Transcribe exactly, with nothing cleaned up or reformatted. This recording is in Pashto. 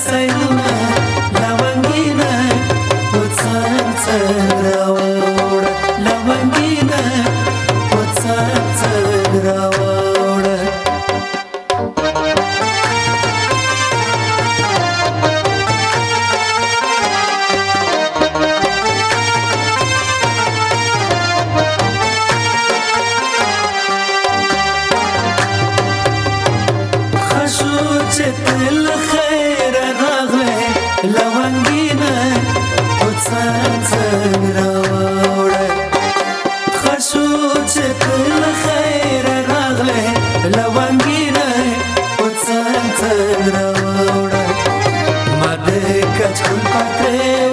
سیلونه لونګینه په څنګ راوړه لونګینه په څنګ راوړه تل خیر راغله لونګینه په څنګ راوړه خشو چې تل خیر راغله لونګینه په څنګ راوړه ما دې کچکول پاتې